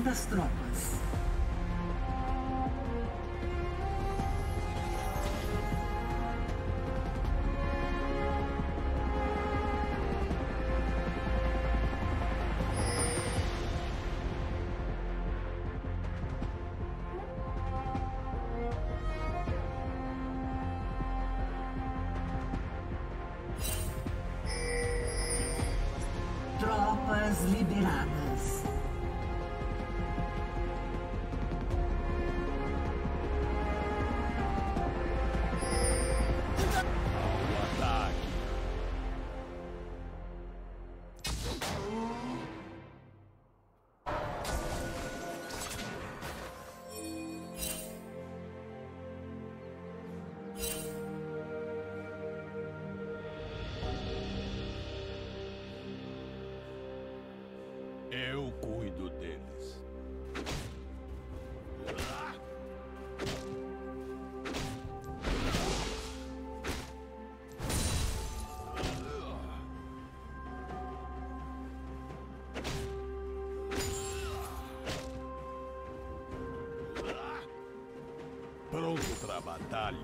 das tropas. Tropas liberadas. Eu cuido deles. Pronto para a batalha.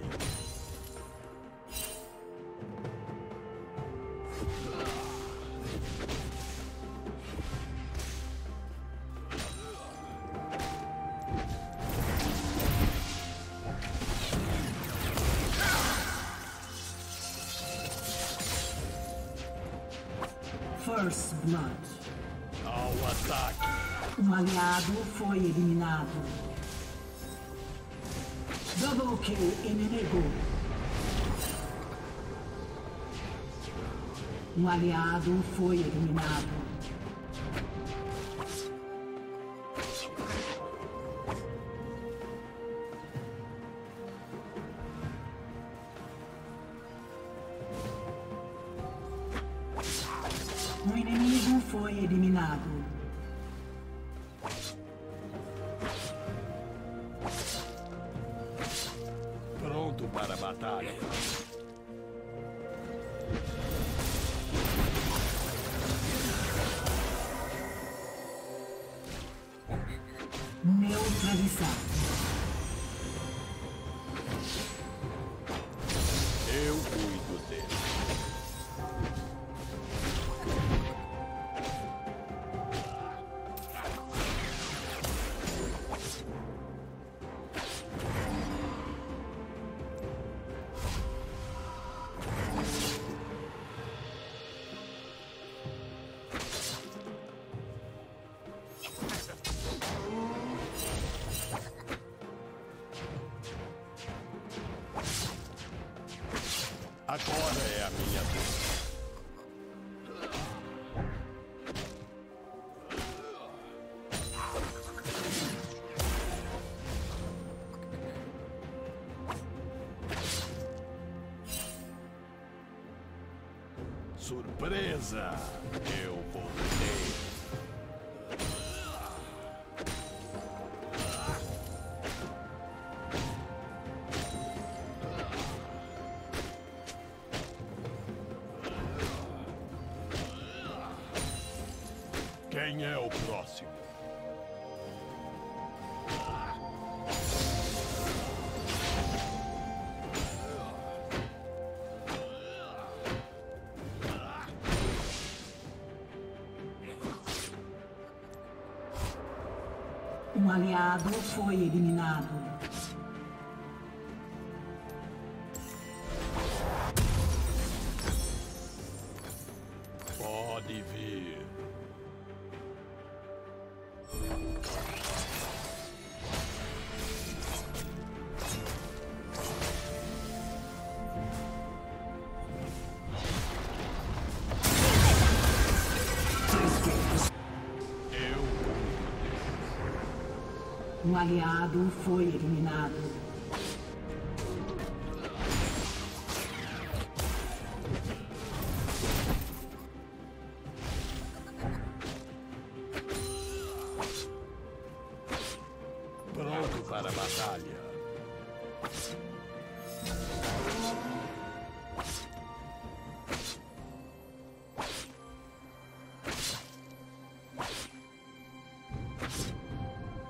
First Blood. Ao ataque. Um aliado foi eliminado. Double kill inimigo. Um aliado foi eliminado. Um inimigo foi eliminado. Pronto para a batalha. Neutralizado. Eu cuido dele. Agora é a minha vez. Surpresa! Eu voltei. Quem é o próximo? Um aliado foi eliminado. Pode vir. Um aliado foi eliminado. Pronto para a batalha.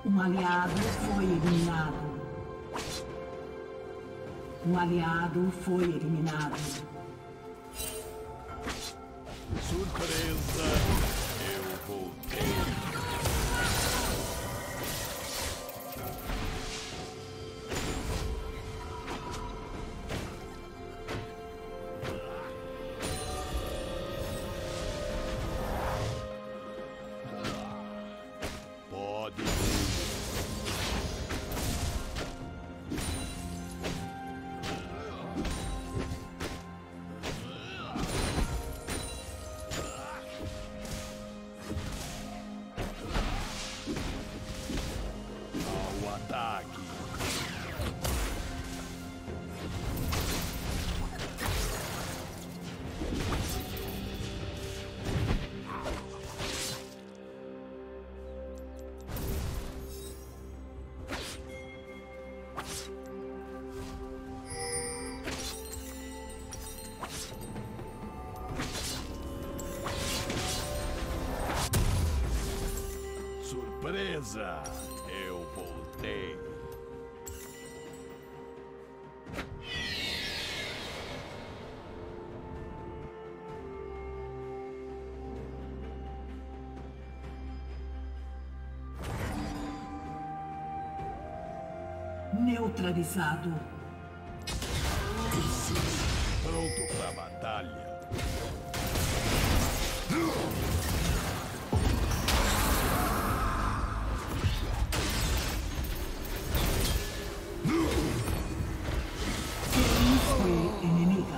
Um aliado foi eliminado. Um aliado foi eliminado. Surpresa! Eu voltei. Pode ir. Ao ataque. Surpresa! Eu voltei. Neutralizado. Pronto pra batalha. Quem foi inimiga?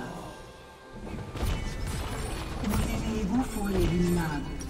O inimigo foi eliminado.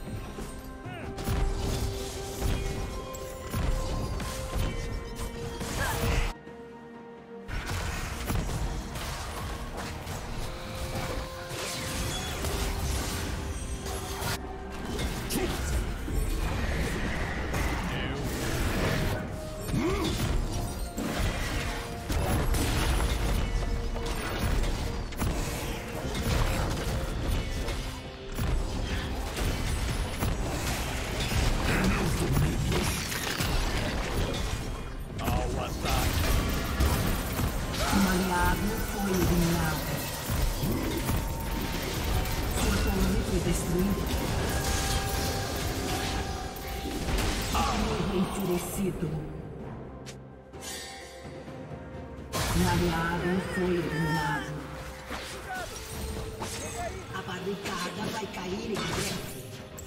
Ao ataque. Um aliado foi eliminado. Sua torre foi destruída. Inimigo enfurecido. Um aliado foi eliminado. A barricada vai cair em breve.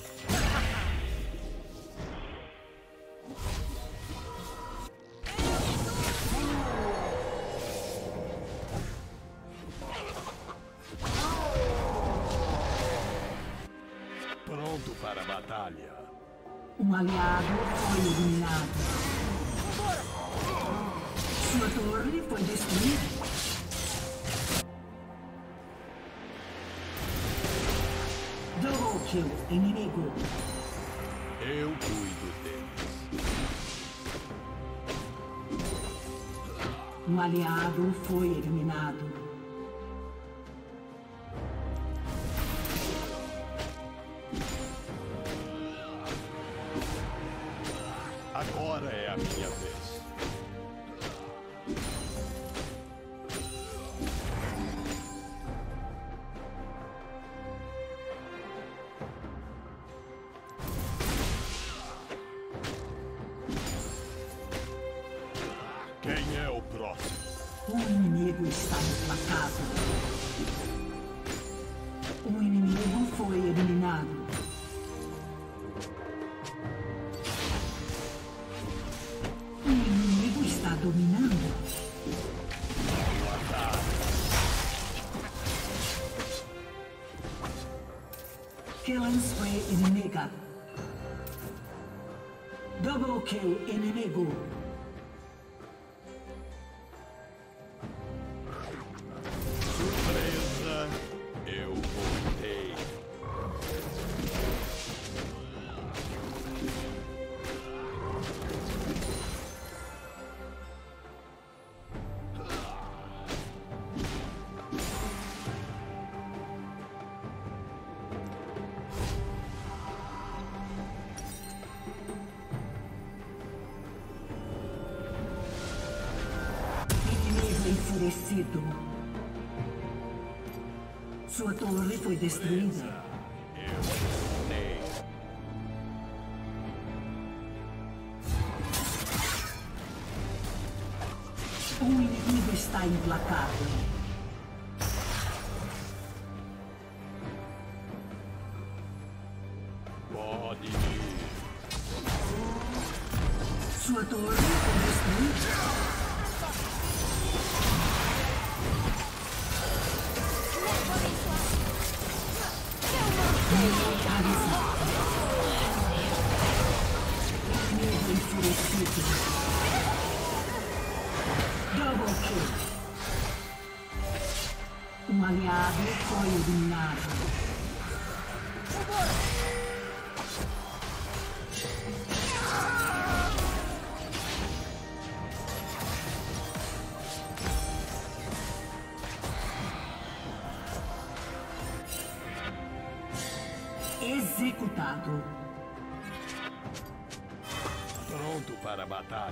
Pronto para a batalha. Um aliado foi eliminado. Sua torre foi destruída. Double kill, inimigo. Eu cuido deles. Um aliado foi eliminado. Agora é a minha vez. Quem é o próximo? O inimigo está emplacado. Um inimigo foi eliminado. O inimigo está dominando. Ao ataque. Killing spree inimiga. Double kill inimigo. Surpresa! Eu voltei. enfurecido. Sua torre foi destruída. Eu sei. O inimigo está implacável. Pode ir. Sua torre foi destruída. Inimigo enfurecido. Double kill. Um aliado foi eliminado. Executado. Pronto para a batalha.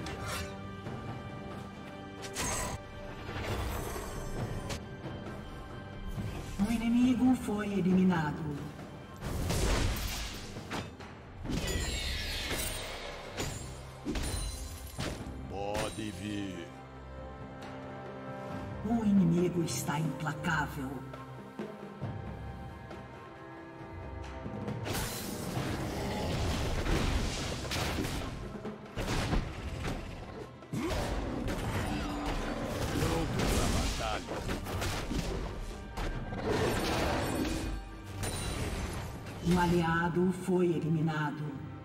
O inimigo foi eliminado. Pode vir. O inimigo está implacável. Pronto para a batalha. Um aliado foi eliminado.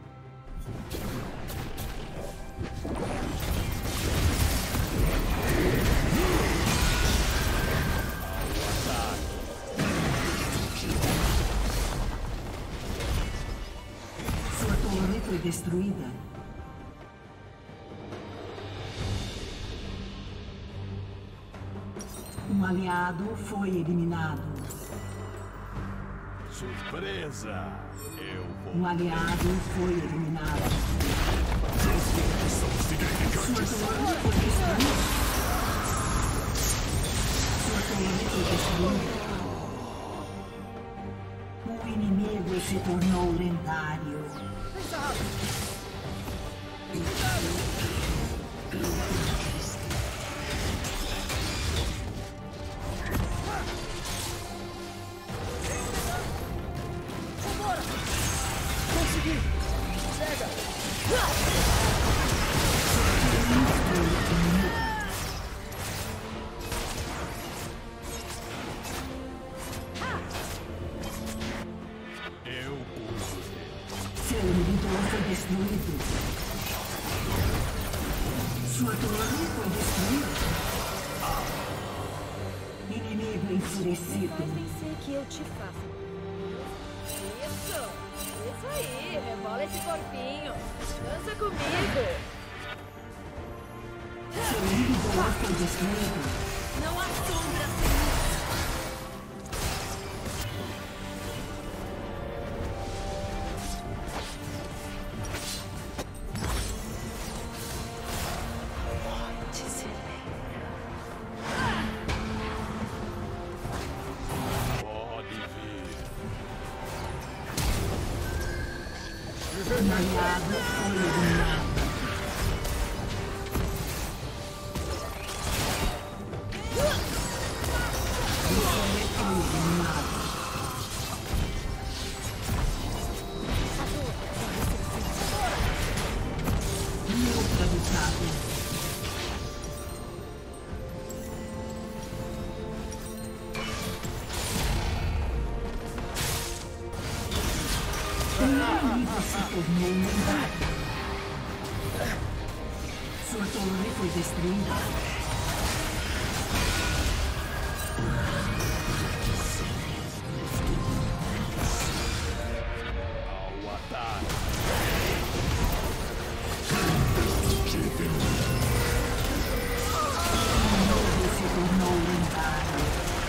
Sua torre foi destruída. Um aliado foi eliminado. Surpresa! Eu vou. Um aliado foi eliminado. Sua torre foi destruída. Sua torre foi destruída. O inimigo se tornou lendário. Consegui! Chega! Eu pulo. Seu inibidor foi destruído. Sua torre foi destruída. Inimigo enfurecido. Pensei que eu te faço. Isso aí, rebola esse corpinho. Dança comigo. Seu inibidor foi destruído. Não há sombra sem luz. Pode vir. Um aliado foi eliminado. Você foi eliminado. Neutralizado. O inimigo se tornou lendário. Sua torre foi destruída. Ao ataque. Ele se tornou lendário.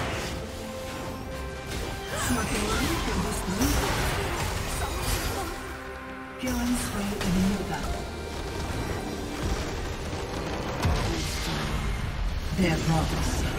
Sua torre foi destruída. Killing spree inimiga. Derrota.